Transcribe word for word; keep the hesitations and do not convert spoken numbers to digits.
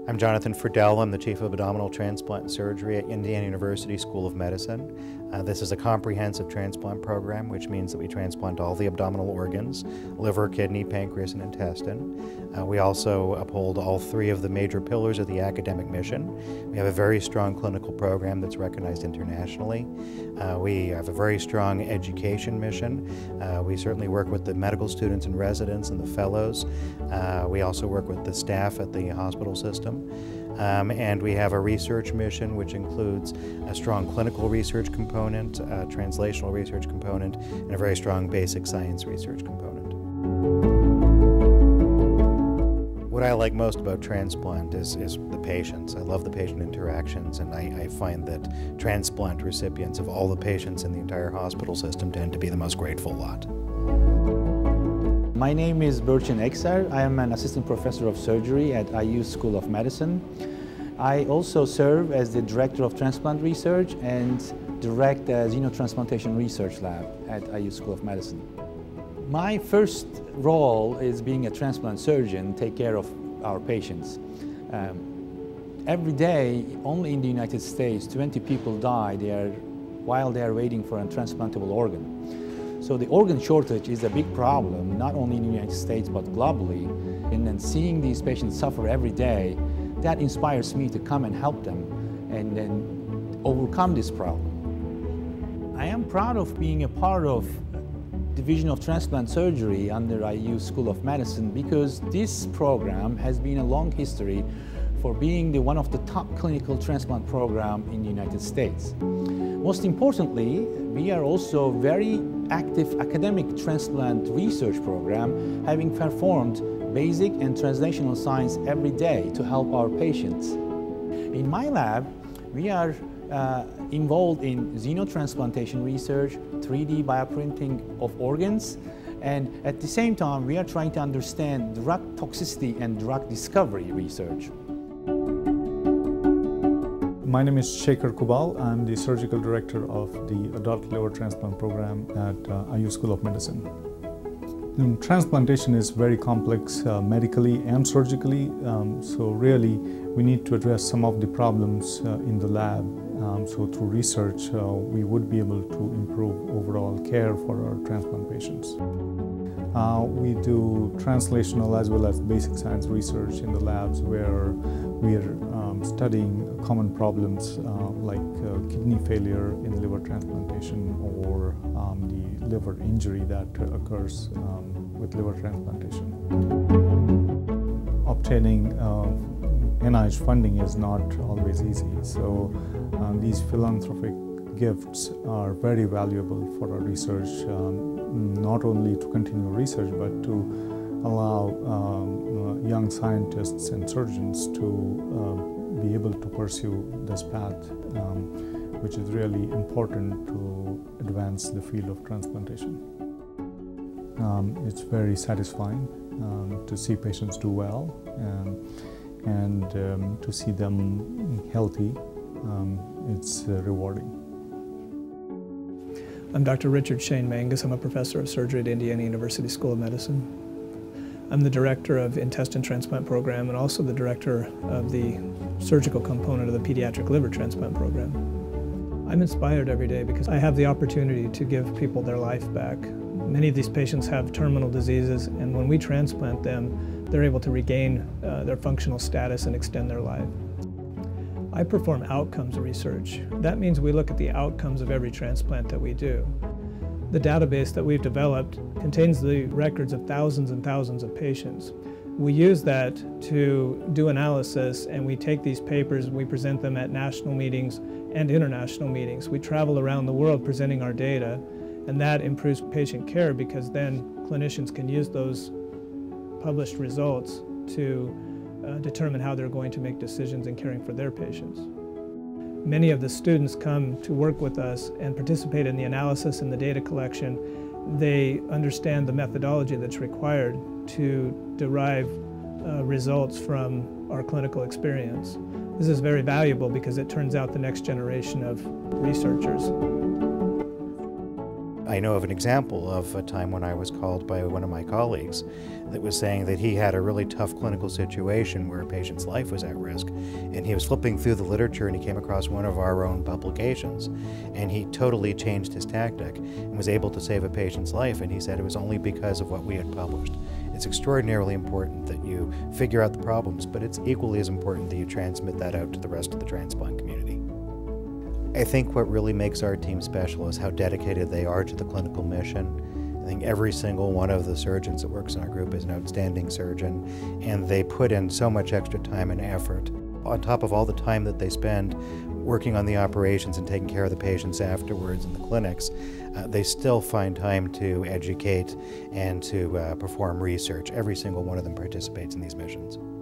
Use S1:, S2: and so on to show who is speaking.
S1: I'm Jonathan Friedel. I'm the Chief of Abdominal Transplant Surgery at Indiana University School of Medicine. Uh, this is a comprehensive transplant program, which means that we transplant all the abdominal organs: liver, kidney, pancreas, and intestine. Uh, we also uphold all three of the major pillars of the academic mission. We have a very strong clinical program that's recognized internationally. Uh, we have a very strong education mission. Uh, we certainly work with the medical students and residents and the fellows. Uh, we also work with the staff at the hospital system. Um, and we have a research mission which includes a strong clinical research component, a translational research component, and a very strong basic science research component. What I like most about transplant is, is the patients. I love the patient interactions, and I, I find that transplant recipients of all the patients in the entire hospital system tend to be the most grateful lot.
S2: My name is Burçin Ekser. I am an assistant professor of surgery at I U School of Medicine. I also serve as the director of transplant research and direct the xenotransplantation research lab at I U School of Medicine. My first role is being a transplant surgeon, take care of our patients. Um, every day, only in the United States, twenty people die there while they are waiting for a transplantable organ. So the organ shortage is a big problem, not only in the United States, but globally. And then seeing these patients suffer every day, that inspires me to come and help them and then overcome this problem. I am proud of being a part of Division of Transplant Surgery under I U School of Medicine because this program has been a long history for being the one of the top clinical transplant program in the United States. Most importantly, we are also very active academic transplant research program, having performed basic and translational science every day to help our patients. In my lab, we are uh, involved in xenotransplantation research, three D bioprinting of organs, and at the same time, we are trying to understand drug toxicity and drug discovery research.
S3: My name is Shekhar Kubal. I'm the surgical director of the adult liver transplant program at uh, I U School of Medicine. Um, transplantation is very complex uh, medically and surgically, um, so really we need to address some of the problems uh, in the lab. Um, so through research, uh, we would be able to improve overall care for our transplant patients. Uh, we do translational as well as basic science research in the labs where we are um, studying common problems uh, like uh, kidney failure in liver transplantation or um, the liver injury that uh, occurs um, with liver transplantation. Obtaining uh, N I H funding is not always easy, so um, these philanthropic gifts are very valuable for our research, um, not only to continue research but to allow um, uh, young scientists and surgeons to uh, be able to pursue this path, um, which is really important to advance the field of transplantation. Um, it's very satisfying um, to see patients do well and, and um, to see them healthy. Um, it's uh, rewarding.
S4: I'm Doctor Richard Shane Mangus. I'm a professor of surgery at Indiana University School of Medicine. I'm the director of intestine transplant program and also the director of the surgical component of the pediatric liver transplant program. I'm inspired every day because I have the opportunity to give people their life back. Many of these patients have terminal diseases, and when we transplant them, they're able to regain uh, their functional status and extend their life. I perform outcomes research. That means we look at the outcomes of every transplant that we do. The database that we've developed contains the records of thousands and thousands of patients. We use that to do analysis, and we take these papers and we present them at national meetings and international meetings. We travel around the world presenting our data, and that improves patient care because then clinicians can use those published results to uh, determine how they're going to make decisions in caring for their patients. Many of the students come to work with us and participate in the analysis and the data collection. They understand the methodology that's required to derive uh, results from our clinical experience. This is very valuable because it turns out the next generation of researchers.
S1: I know of an example of a time when I was called by one of my colleagues that was saying that he had a really tough clinical situation where a patient's life was at risk, and he was flipping through the literature and he came across one of our own publications, and he totally changed his tactic and was able to save a patient's life, and he said it was only because of what we had published. It's extraordinarily important that you figure out the problems, but it's equally as important that you transmit that out to the rest of the transplant community. I think what really makes our team special is how dedicated they are to the clinical mission. I think every single one of the surgeons that works in our group is an outstanding surgeon, and they put in so much extra time and effort. On top of all the time that they spend working on the operations and taking care of the patients afterwards in the clinics, uh, they still find time to educate and to uh, perform research. Every single one of them participates in these missions.